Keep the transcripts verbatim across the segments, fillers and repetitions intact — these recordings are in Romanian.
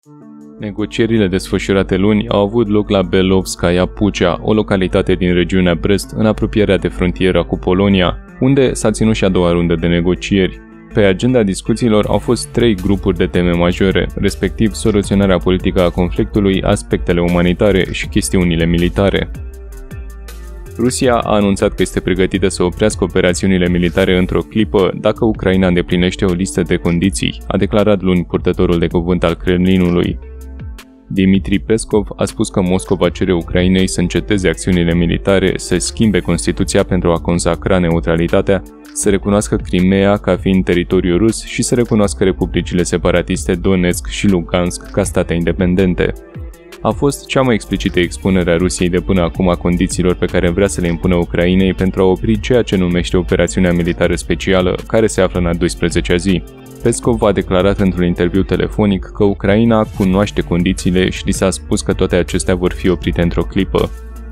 Negocierile desfășurate luni au avut loc la Belovskaya Pucea, o localitate din regiunea Brest, în apropierea de frontiera cu Polonia, unde s-a ținut și a doua rundă de negocieri. Pe agenda discuțiilor au fost trei grupuri de teme majore, respectiv soluționarea politică a conflictului, aspectele umanitare și chestiunile militare. Rusia a anunțat că este pregătită să oprească operațiunile militare într-o clipă dacă Ucraina îndeplinește o listă de condiții, a declarat luni purtătorul de cuvânt al Kremlinului. Dmitri Peskov a spus că Moscova cere Ucrainei să înceteze acțiunile militare, să schimbe Constituția pentru a consacra neutralitatea, să recunoască Crimea ca fiind teritoriu rus și să recunoască republicile separatiste Donetsk și Lugansk ca state independente. A fost cea mai explicită expunere a Rusiei de până acum a condițiilor pe care vrea să le impună Ucrainei pentru a opri ceea ce numește operațiunea militară specială, care se află în a douăsprezecea zi. Peskov a declarat într-un interviu telefonic că Ucraina cunoaște condițiile și li s-a spus că toate acestea vor fi oprite într-o clipă.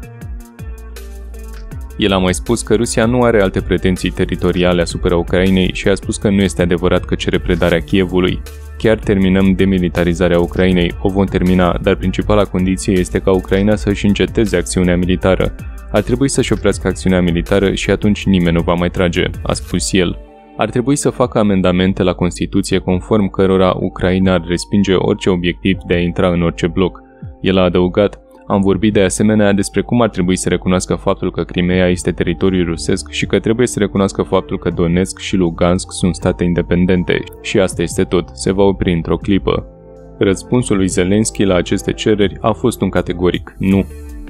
El a mai spus că Rusia nu are alte pretenții teritoriale asupra Ucrainei și a spus că nu este adevărat că cere predarea Kievului. Chiar terminăm demilitarizarea Ucrainei, o vom termina, dar principala condiție este ca Ucraina să-și înceteze acțiunea militară. Ar trebui să-și oprească acțiunea militară și atunci nimeni nu va mai trage, a spus el. Ar trebui să facă amendamente la Constituție conform cărora Ucraina ar respinge orice obiectiv de a intra în orice bloc. El a adăugat: am vorbit de asemenea despre cum ar trebui să recunoască faptul că Crimea este teritoriu rusesc și că trebuie să recunoască faptul că Donetsk și Lugansk sunt state independente. Și asta este tot, se va opri într-o clipă. Răspunsul lui Zelensky la aceste cereri a fost un categoric nu.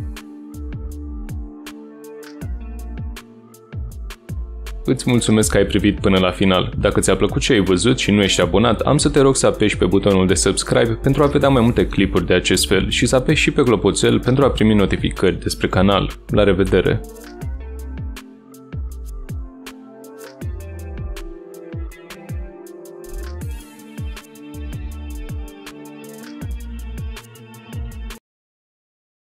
Îți mulțumesc că ai privit până la final. Dacă ți-a plăcut ce ai văzut și nu ești abonat, am să te rog să apeși pe butonul de subscribe pentru a vedea mai multe clipuri de acest fel și să apeși și pe clopoțel pentru a primi notificări despre canal. La revedere!